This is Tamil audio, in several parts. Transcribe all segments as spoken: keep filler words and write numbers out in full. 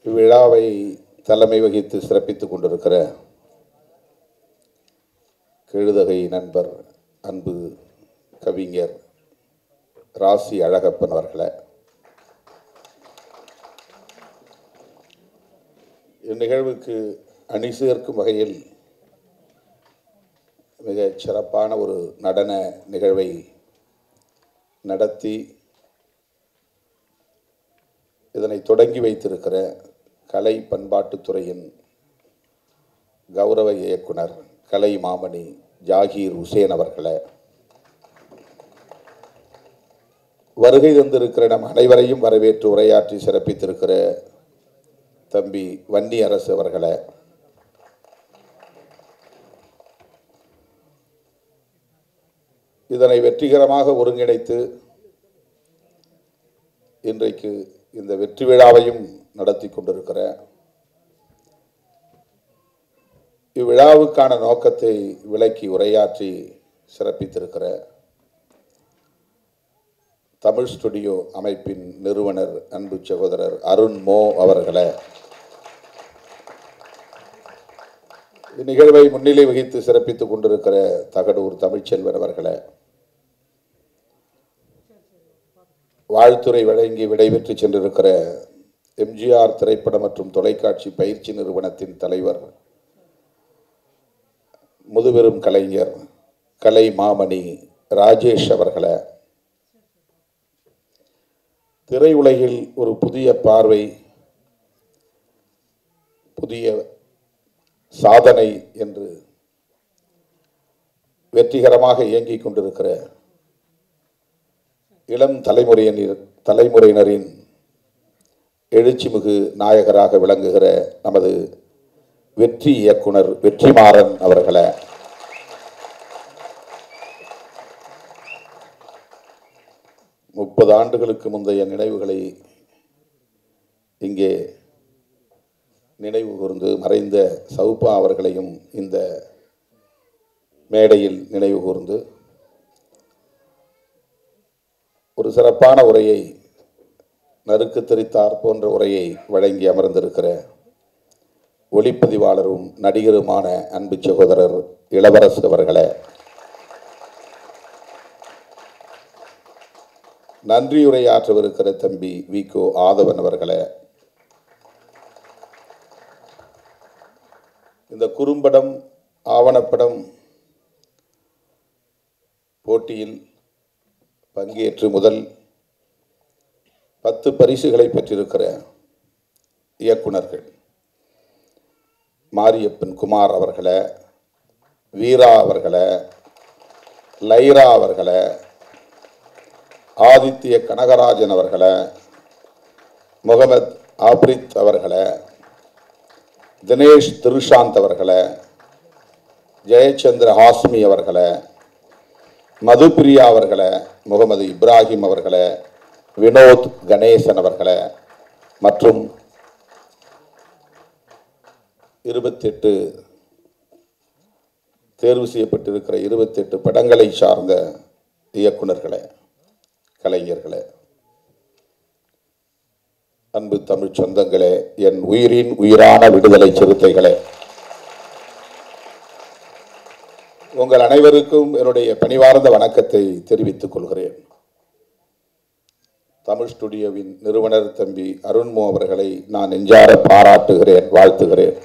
இவ்விழாவை தலைமை வகித்து சிறப்பித்துக் கொண்டிருக்கிற கெழுதகை நண்பர் அன்பு கவிஞர் ராசி அழகப்பன் அவர்களே, இந்நிகழ்வுக்கு அணி சேர்க்கும் வகையில் மிக சிறப்பான ஒரு நடன நிகழ்வை நடத்தி இதனை தொடங்கி வைத்திருக்கிற கலை பண்பாட்டுத்துறையின் கௌரவ இயக்குனர் கலை மாமணி ஜாகீர் ஹுசேன் அவர்களே, வருகை தந்திருக்கிற நம் அனைவரையும் வரவேற்று உரையாற்றி சிறப்பித்திருக்கிற தம்பி வன்னி அரசு அவர்களே, இதனை வெற்றிகரமாக ஒருங்கிணைத்து இன்றைக்கு இந்த வெற்றி விழாவையும் நடத்தி கொண்டிருக்கிற, இவ்விழாவுக்கான நோக்கத்தை விளக்கி உரையாற்றி சிறப்பித்திருக்கிற தமிழ் ஸ்டுடியோ அமைப்பின் நிறுவனர் அன்பு சகோதரர் அருண் மோ அவர்களே, இந்நிகழ்வை முன்னிலை வகித்து சிறப்பித்துக் கொண்டிருக்கிற தகடூர் தமிழ்ச்செல்வன் அவர்களே, வாழ்த்துறை வழங்கி விடைபெற்று சென்றிருக்கிற எம்ஜிஆர் திரைப்பட மற்றும் தொலைக்காட்சி பயிற்சி நிறுவனத்தின் தலைவர் முதுபெரும் கலைஞர் கலை மாமணி ராஜேஷ் அவர்களே, திரையுலகில் ஒரு புதிய பார்வை, புதிய சாதனை என்று வெற்றிகரமாக இயங்கிக் கொண்டிருக்கிற இளம் தலைமுறையினர் தலைமுறையினரின் எழுச்சிமிகு நாயகராக விளங்குகிற நமது வெற்றி இயக்குனர் வெற்றிமாறன் அவர்களே, முப்பது ஆண்டுகளுக்கு முந்தைய நினைவுகளை இங்கே நினைவு கூர்ந்து மறைந்த சவுப்பா அவர்களையும் இந்த மேடையில் நினைவு கூர்ந்து ஒரு சிறப்பான உரையை, நறுக்கு தெரித்தார் போன்ற உரையை வழங்கி அமர்ந்திருக்கிற ஒளிப்பதிவாளரும் நடிகருமான அன்பு சகோதரர் இளவரசு அவர்களே, நன்றியுரையாற்றவிருக்கிற தம்பி வி கோ ஆதவன் அவர்களே, இந்த குறும்படம் ஆவணப்படம் போட்டியில் பங்கேற்று முதல் பத்து பரிசுகளை பெற்றிருக்கிற இயக்குனர்கள் மாரியப்பன் குமார் அவர்களே, வீரா அவர்களே, லைரா அவர்களே, ஆதித்ய கனகராஜன் அவர்களே, முகமது ஆப்ரித் அவர்களே, தினேஷ் திருஷாந்த் அவர்களே, ஜெயச்சந்திர ஹாஸ்மி அவர்களே, மதுப்பிரியா அவர்களே, முகமது இப்ராஹிம் அவர்களே, வினோத் கணேசன் அவர்களே மற்றும் இருபத்தி எட்டு தேர்வு செய்யப்பட்டிருக்கிற இருபத்தி எட்டு படங்களை சார்ந்த இயக்குனர்களே, கலைஞர்களே, அன்பு தமிழ் சொந்தங்களே, என் உயிரின் உயிரான விடுதலை சிறுத்தைகளே, உங்கள் அனைவருக்கும் என்னுடைய பணிவார்ந்த வணக்கத்தை தெரிவித்துக் கொள்கிறேன். தமிழ் ஸ்டுடியோவின் நிறுவனர் தம்பி அருண்மோ அவர்களை நான் நெஞ்சார பாராட்டுகிறேன், வாழ்த்துகிறேன்.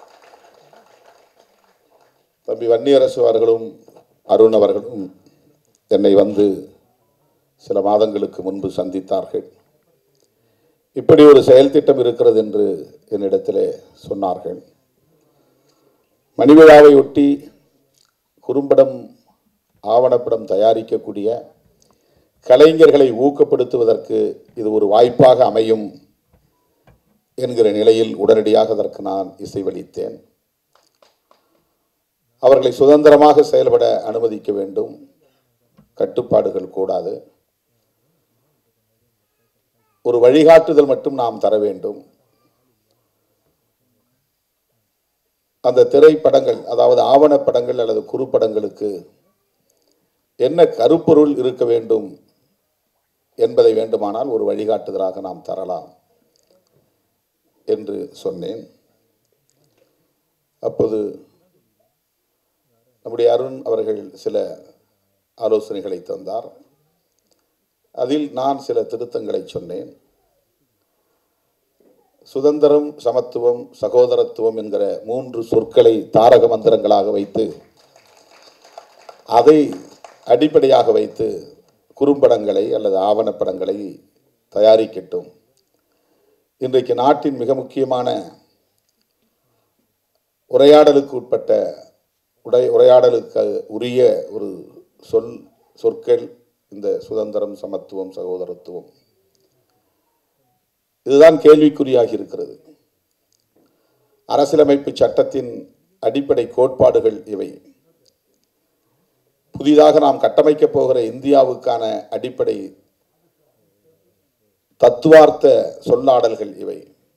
தம்பி வன்னியரசு அவர்களும் அருண் அவர்களும் என்னை வந்து சில மாதங்களுக்கு முன்பு சந்தித்தார்கள். இப்படி ஒரு செயல் திட்டம் இருக்கிறது என்று என்னிடத்திலே சொன்னார்கள். மணிவிழாவை ஒட்டி குறும்படம் ஆவணப்படம் தயாரிக்கக்கூடிய கலைஞர்களை ஊக்கப்படுத்துவதற்கு இது ஒரு வாய்ப்பாக அமையும் என்கிற நிலையில் உடனடியாக அதற்கு நான் இசைவளித்தேன். அவர்களை சுதந்திரமாக செயல்பட அனுமதிக்க வேண்டும், கட்டுப்பாடுகள் கூடாது, ஒரு வழிகாட்டுதல் மட்டும் நாம் தர வேண்டும். அந்த திரைப்படங்கள், அதாவது ஆவணப்படங்கள் அல்லது குறுப்படங்களுக்கு என்ன கருப்பொருள் இருக்க வேண்டும் என்பதை வேண்டுமானால் ஒரு வழிகாட்டுதலாக நாம் தரலாம் என்று சொன்னேன். அப்போது நம்முடைய அருண் அவர்கள் சில ஆலோசனைகளை தந்தார். அதில் நான் சில திருத்தங்களை சொன்னேன். சுதந்திரம், சமத்துவம், சகோதரத்துவம் என்கிற மூன்று சொற்களை தாரக மந்திரங்களாக வைத்து அதை அடிப்படையாக வைத்து குறும்படங்களை அல்லது ஆவணப்படங்களை தயாரிக்கட்டும். இன்றைக்கு நாட்டின் மிக முக்கியமான உரையாடலுக்கு உட்பட்ட உடை உரையாடலுக்கு உரிய ஒரு சொல் சொற்கள் இந்த சுதந்திரம், சமத்துவம், சகோதரத்துவம். இதுதான் கேள்விக்குறியாகி இருக்கிறது. அரசியலமைப்பு சட்டத்தின் அடிப்படை கோட்பாடுகள் இவை. புதிதாக நாம் கட்டமைக்கப் போகிற இந்தியாவுக்கான அடிப்படை தத்துவார்த்த சொல்லாடல்கள் இவை.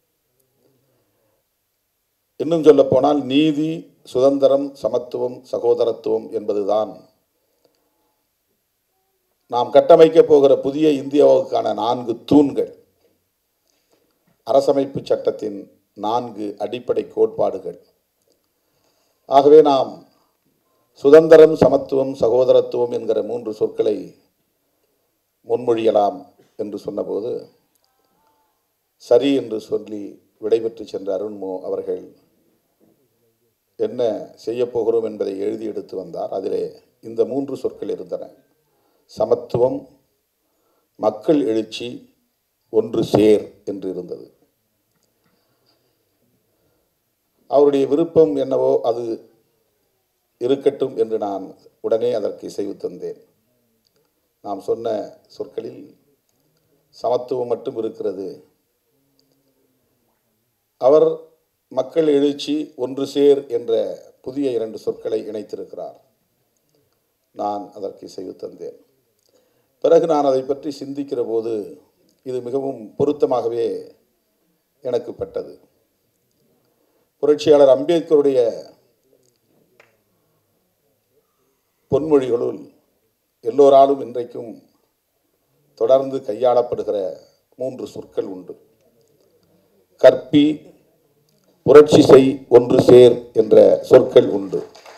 இன்னும் சொல்ல போனால் நீதி, சுதந்திரம், சமத்துவம், சகோதரத்துவம் என்பதுதான் நாம் கட்டமைக்கப் போகிற புதிய இந்தியாவுக்கான நான்கு தூண்கள், அரசமைப்பு சட்டத்தின் நான்கு அடிப்படை கோட்பாடுகள். ஆகவே நாம் சுதந்திரம், சமத்துவம், சகோதரத்துவம் என்கிற மூன்று சொற்களை முன்மொழியலாம் என்று சொன்னபோது சரி என்று சொல்லி விடைபெற்று சென்ற அருண்மோ அவர்கள் என்ன செய்ய போகிறோம் என்பதை எழுதி எடுத்து வந்தார். அதிலே இந்த மூன்று சொற்கள் இருந்தன. சமத்துவம், மக்கள் எழுச்சி, ஒன்று சேர் என்று இருந்தது. அவருடைய விருப்பம் என்னவோ அது இருக்கட்டும் என்று நான் உடனே அதற்கு இசைவு தந்தேன். நாம் சொன்ன சொற்களில் சமத்துவம் மட்டும் இருக்கிறது. அவர் மக்கள் எழுச்சி, ஒன்று சேர் என்ற புதிய இரண்டு சொற்களை இணைத்திருக்கிறார். நான் அதற்கு இசைவு தந்தேன். பிறகு நான் அதை பற்றி சிந்திக்கிற போது இது மிகவும் பொருத்தமாகவே எனக்கு பட்டது. புரட்சியாளர் அம்பேத்கருடைய பொன்மொழிகளுள் எல்லோராலும் இன்றைக்கும் தொடர்ந்து கையாளப்படுகிற மூன்று சொற்கள் உண்டு. கற்பி, புரட்சி செய், ஒன்று சேர் என்ற சொற்கள் உண்டு.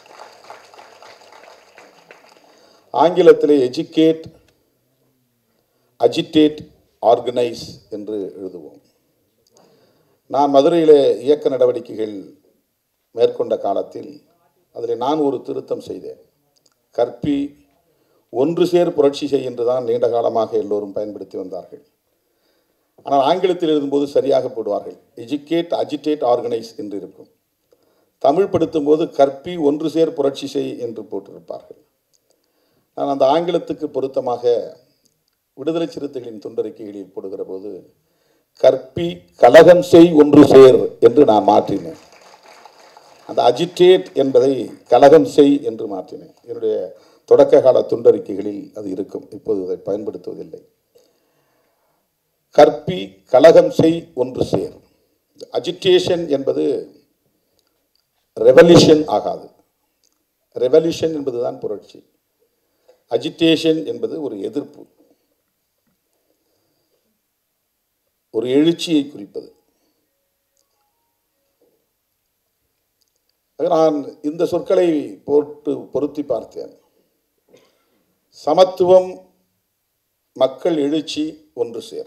ஆங்கிலத்திலே எஜுகேட், அஜிடேட், ஆர்கனைஸ் என்று எழுதுவோம். நான் மதுரையிலே இயக்க நடவடிக்கைகள் மேற்கொண்ட காலத்தில் அதில் நான் ஒரு திருத்தம் செய்தேன். கற்பி, ஒன்று சேர், புரட்சி செய் என்று தான் நீண்ட காலமாக எல்லோரும் பயன்படுத்தி வந்தார்கள். ஆனால் ஆங்கிலத்தில் எழுதும்போது சரியாக போடுவார்கள். எஜுகேட், அஜிடேட், ஆர்கனைஸ் என்று இருக்கும். தமிழ் படுத்தும் போது கற்பி, ஒன்று சேர், புரட்சி செய் என்று போட்டிருப்பார்கள். நான் அந்த ஆங்கிலத்துக்கு பொருத்தமாக விடுதலை சிறுத்தைகளின் துண்டறிக்கைகளில் போடுகிற போது கற்பி, கலகம் செய், ஒன்று சேர் என்று நான் மாற்றினேன். அந்த அஜிடேட் என்பதை கலகம் செய் என்று மாற்றினேன். என்னுடைய தொடக்க கால துண்டறிக்கைகளில் அது இருக்கும். இப்போது அதை பயன்படுத்துவதில்லை. கற்பி, கலகம் செய், ஒன்று சேர். அஜிடேஷன் என்பது ரெவல்யூஷன் ஆகாது. ரெவல்யூஷன் என்பதுதான் புரட்சி. அஜிடேஷன் என்பது ஒரு எதிர்ப்பு, ஒரு எழுச்சியை குறிப்பது. நான் இந்த சொற்களை போட்டு பொருத்தி பார்த்தேன். சமத்துவம், மக்கள் எழுச்சி, ஒன்று சேர்.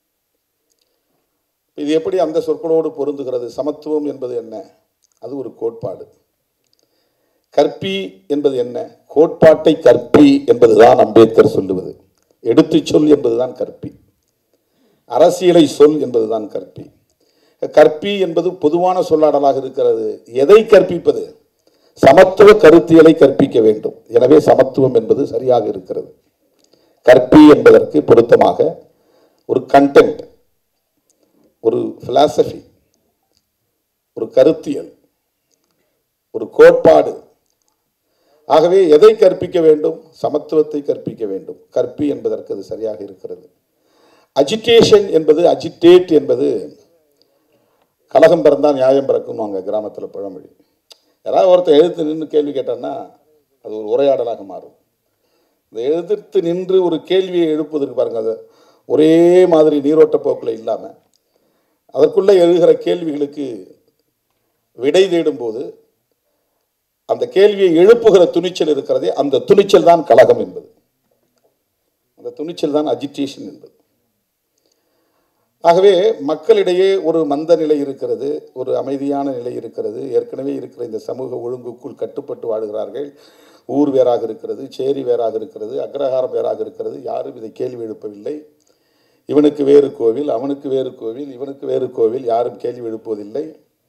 இது எப்படி அந்த சொற்களோடு பொருந்துகிறது? சமத்துவம் என்பது என்ன? அது ஒரு கோட்பாடு. கற்பி என்பது என்ன? கோட்பாட்டை கற்பி என்பதுதான் அம்பேத்கர் சொல்லுவது. எடுத்து சொல் என்பதுதான் கற்பி. அரசியலை சொல் என்பதுதான் கற்பி. கற்பி என்பது பொதுவான சொல்லாடலாக இருக்கிறது. எதை கற்பிப்பது? சமத்துவ கருத்தியலை கற்பிக்க வேண்டும். எனவே சமத்துவம் என்பது சரியாக இருக்கிறது. கற்பி என்பதற்கு பொருத்தமாக ஒரு கண்டென்ட், ஒரு பிலாசபி, ஒரு கருத்தியல், ஒரு கோட்பாடு. ஆகவே எதை கற்பிக்க வேண்டும்? சமத்துவத்தை கற்பிக்க வேண்டும். கற்பி என்பதற்கு அது சரியாக இருக்கிறது. அஜிடேஷன் என்பது, அஜிடேட் என்பது கலகம் பிறந்தால் நியாயம் பிறக்கும் வாங்க கிராமத்தில் பழமொழி. யாராவது ஒருத்தர் எழுத்து நின்று கேள்வி கேட்டான்னா அது ஒரு உரையாடலாக மாறும். இந்த எதிர்த்து நின்று ஒரு கேள்வியை எழுப்புவதற்கு பாருங்க, அது ஒரே மாதிரி நீரோட்ட போக்கில் இல்லாமல் அதற்குள்ளே எழுகிற கேள்விகளுக்கு விடை தேடும் போது அந்த கேள்வியை எழுப்புகிற துணிச்சல் இருக்கிறதே, அந்த துணிச்சல் தான் கலகம் என்பது, அந்த துணிச்சல் தான் அஜிடேஷன் என்பது. ஆகவே மக்களிடையே ஒரு மந்த நிலை இருக்கிறது, ஒரு அமைதியான நிலை இருக்கிறது. ஏற்கனவே இருக்கிற இந்த சமூக ஒழுங்குக்குள் கட்டுப்பட்டு வாழுகிறார்கள். ஊர் வேறாக இருக்கிறது, சேரி வேறாக இருக்கிறது, அக்ரஹாரம் வேறாக இருக்கிறது. யாரும் இதை கேள்வி எழுப்பவில்லை. இவனுக்கு வேறு கோவில், அவனுக்கு வேறு கோவில், இவனுக்கு வேறு கோவில், யாரும் கேள்வி எழுப்புவதில்லை.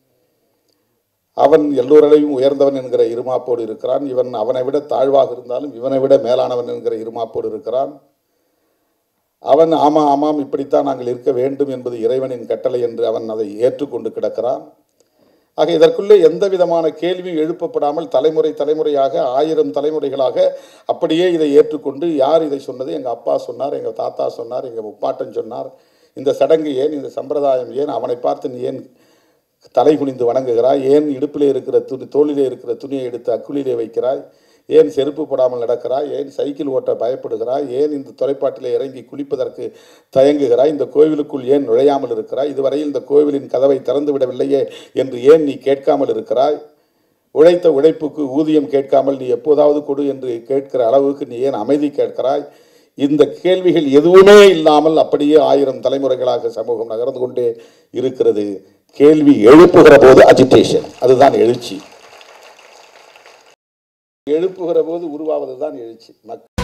அவன் எல்லோரையும் உயர்ந்தவன் என்கிற இருமாப்போடு இருக்கிறான். இவன் அவனை விட தாழ்வாக இருந்தாலும் இவனை விட மேலானவன் என்கிற இருமாப்போடு இருக்கிறான். அவன் ஆமா ஆமாம் இப்படித்தான் நாங்கள் இருக்க வேண்டும் என்பது இறைவனின் கட்டளை என்று அவன் அதை ஏற்றுக்கொண்டு கிடக்கிறான். ஆக இதற்குள்ளே எந்த விதமான கேள்வியும் எழுப்பப்படாமல் தலைமுறை தலைமுறையாக ஆயிரம் தலைமுறைகளாக அப்படியே இதை ஏற்றுக்கொண்டு, யார் இதை சொன்னது? எங்கள் அப்பா சொன்னார், எங்கள் தாத்தா சொன்னார், எங்கள் முப்பாட்டன் சொன்னார். இந்த சடங்கு ஏன், இந்த சம்பிரதாயம் ஏன், அவனை பார்த்து நீ ஏன் தலை குனிந்து வணங்குகிறாய்? ஏன் இடுப்பிலே இருக்கிற துணி தோளிலே இருக்கிற துணியை எடுத்து அக்குளிலே வைக்கிறாய்? ஏன் செருப்பு போடாமல் நடக்கிறாய்? ஏன் சைக்கிள் ஓட்ட பயப்படுகிறாய்? ஏன் இந்த துறைப்பாட்டிலே இறங்கி குளிப்பதற்கு தயங்குகிறாய்? இந்த கோவிலுக்குள் ஏன் நுழையாமல் இருக்கிறாய்? இதுவரையில் இந்த கோவிலின் கதவை திறந்து விடவில்லையே என்று ஏன் நீ கேட்காமல் இருக்கிறாய்? உழைத்த உழைப்புக்கு ஊதியம் கேட்காமல் நீ எப்போதாவது கொடு என்று கேட்கிற அளவுக்கு நீ ஏன் அமைதி கேட்கிறாய்? இந்த கேள்விகள் எதுவுமே இல்லாமல் அப்படியே ஆயிரம் தலைமுறைகளாக சமூகம் நகர்ந்து கொண்டே இருக்கிறது. கேள்வி எழுப்புகிற போது அஜிடேஷன், அதுதான் எழுச்சி. எழுப்புகிற போது உருவாவது தான் எழுச்சி.